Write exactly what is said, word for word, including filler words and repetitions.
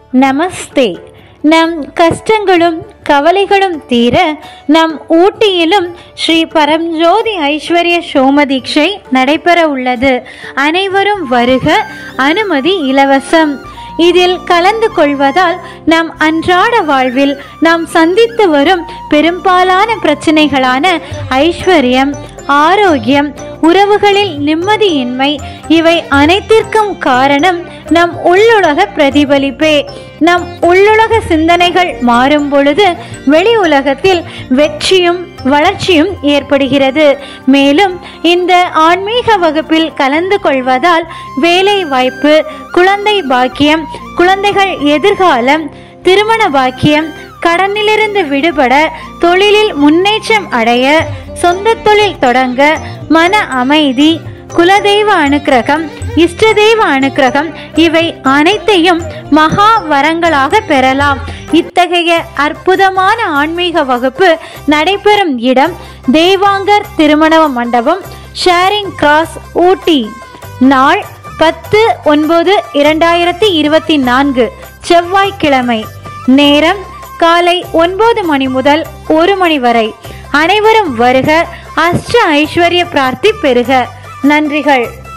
நமஸ்தே. நம் கஷ்டங்களும் கவலைகளும் தீர நம் ஊட்டியிலும் ஸ்ரீ பரம்ஜோதி ஐஸ்வர்ய சோமதீட்சை நடைபெற உள்ளது. அனைவரும் வருக, அனுமதி இலவசம். இதில் கலந்து கொள்வதால் நம் அன்றாட வாழ்வில் நாம் சந்தித்து வரும் பெரும்பாலான பிரச்சனைகளான ஐஸ்வர்யம், ஆரோக்கியம், உறவுகளில் நிம்மதியின்மை இவை அனைத்திற்கும் காரணம் நம் உள்ளுலக பிரதிபலிப்பே. நம் உள்ளுலக சிந்தனைகள் மாறும் பொழுது வெளி உலகத்தில் வெற்றியும் வளர்ச்சியும் ஏற்படுகிறது. மேலும் இந்த ஆன்மீக வகுப்பில் கலந்து கொள்வதால் வேலை வாய்ப்பு, குழந்தை பாக்கியம், குழந்தைகள் எதிர்காலம், திருமண பாக்கியம், கடனிலிருந்து விடுபட, தொழிலில் முன்னேற்றம் அடைய, சொந்த தொழில் தொடங்க, மன அமைதி, குலதெய்வ அனுக்கிரகம், இஷ்ட தெய்வ அனுக்கிரகம் இவை அனைத்தையும் மகா வரங்களாக பெறலாம். இத்தகைய அற்புதமான ஆன்மீக வகுப்பு நடைபெறும் இடம் தேவாங்கர் திருமண மண்டபம், ஷேரிங் கிராஸ், ஊட்டி. நாள் பத்து ஒன்பது இரண்டாயிரத்தி இருபத்தி நான்கு செவ்வாய்க்கிழமை. நேரம் காலை ஒன்பது மணி முதல் ஒரு மணி வரை. அனைவரும் வருக, அஷ்ட ஐஸ்வர்ய பிரார்த்தி பெறுக. நன்றிகள்.